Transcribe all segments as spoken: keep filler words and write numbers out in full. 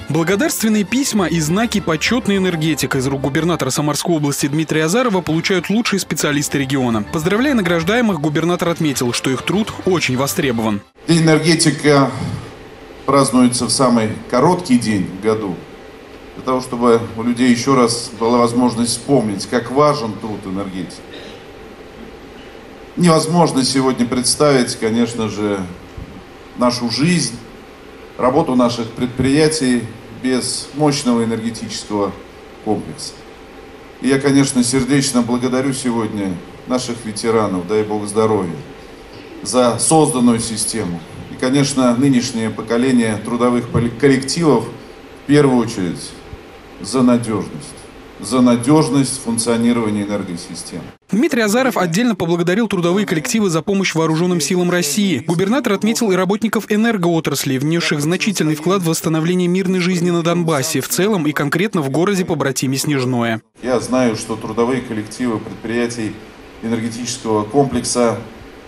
Благодарственные письма и знаки «Почетный энергетик» из рук губернатора Самарской области Дмитрия Азарова получают лучшие специалисты региона. Поздравляя награждаемых, губернатор отметил, что их труд очень востребован. День энергетика празднуется в самый короткий день в году, для того, чтобы у людей еще раз была возможность вспомнить, как важен труд энергетики. Невозможно сегодня представить, конечно же, нашу жизнь, работу наших предприятий без мощного энергетического комплекса. И я, конечно, сердечно благодарю сегодня наших ветеранов, дай Бог здоровья, за созданную систему. И, конечно, нынешнее поколение трудовых коллективов в первую очередь за надежность. за надежность функционирования энергосистемы. Дмитрий Азаров отдельно поблагодарил трудовые коллективы за помощь вооруженным силам России. Губернатор отметил и работников энергоотрасли, внесших значительный вклад в восстановление мирной жизни на Донбассе в целом и конкретно в городе-побратиме Снежное. Я знаю, что трудовые коллективы предприятий энергетического комплекса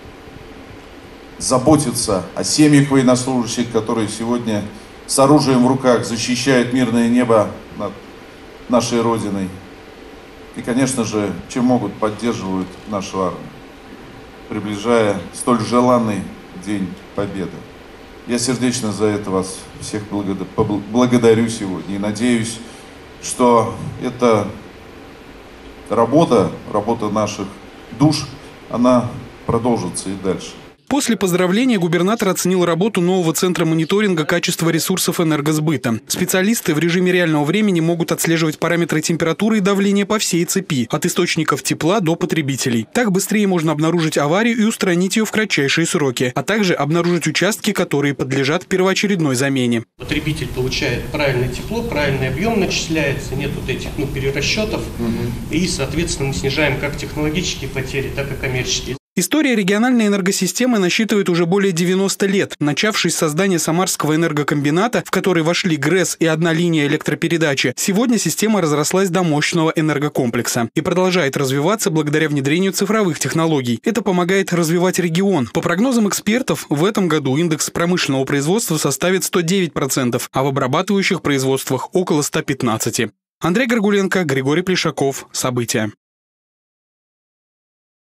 заботятся о семьях военнослужащих, которые сегодня с оружием в руках защищают мирное небо над нашей Родиной. И, конечно же, чем могут, поддерживают нашу армию, приближая столь желанный День Победы. Я сердечно за это вас всех благодарю сегодня и надеюсь, что эта работа, работа наших душ, она продолжится и дальше. После поздравления губернатор оценил работу нового центра мониторинга качества ресурсов энергосбыта. Специалисты в режиме реального времени могут отслеживать параметры температуры и давления по всей цепи, от источников тепла до потребителей. Так быстрее можно обнаружить аварию и устранить ее в кратчайшие сроки, а также обнаружить участки, которые подлежат первоочередной замене. Потребитель получает правильное тепло, правильный объем начисляется, нет вот этих ну, перерасчетов, угу. И, соответственно, мы снижаем как технологические потери, так и коммерческие. История региональной энергосистемы насчитывает уже более девяноста лет. Начавшись с создания Самарского энергокомбината, в который вошли ГРЭС и одна линия электропередачи, сегодня система разрослась до мощного энергокомплекса и продолжает развиваться благодаря внедрению цифровых технологий. Это помогает развивать регион. По прогнозам экспертов, в этом году индекс промышленного производства составит сто девять процентов, а в обрабатывающих производствах около ста пятнадцати процентов. Андрей Горгуленко, Григорий Плешаков. События.